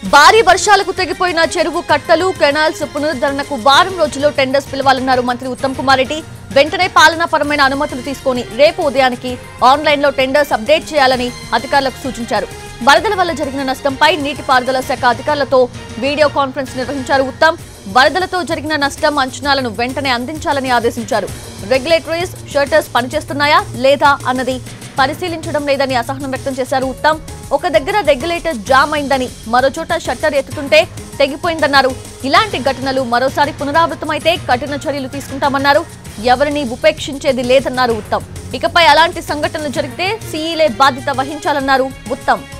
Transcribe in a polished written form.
భారీ వర్షాలకు తెగిపోయిన చెరువు కట్టలు కెనాల్స్ పునరుద్ధరణకు వారం రోజుల్లో టెండర్స్ పిలవాలన్నారు మంత్రి ఉత్తమ్ కుమార్ రెడ్డి. వెంటనే పాలనాపరమైన అనుమతులు తీసుకొని రేపు ఉదయానికి ఆన్లైన్లో టెండర్స్ అప్డేట్ చేయాలని అధికారులకు సూచించారు. వరదల వల్ల జరిగిన నష్టంపై నీటిపారుదల శాఖ అధికారులతో వీడియో కాన్ఫరెన్స్ నిర్వహించారు ఉత్తమ్. వరదలతో జరిగిన నష్టం అంచనాలను వెంటనే అందించాలని ఆదేశించారు. రెగ్యులేటరీస్ షట్టర్స్ పనిచేస్తున్నాయా లేదా అన్నది పరిశీలించడం లేదని అసహనం వ్యక్తం చేశారు ఉత్తమ్. ఒక దగ్గర రెగ్యులేటర్ జామ్ అయిందని మరో చోట షట్టర్ ఎత్తుతుంటే తెగిపోయిందన్నారు. ఇలాంటి ఘటనలు మరోసారి పునరావృతమైతే కఠిన చర్యలు తీసుకుంటామన్నారు. ఎవరిని ఉపేక్షించేది లేదన్నారు ఉత్తమ్. ఇకపై అలాంటి సంఘటనలు జరిగితే సీఈలే బాధ్యత వహించాలన్నారు ఉత్తమ్.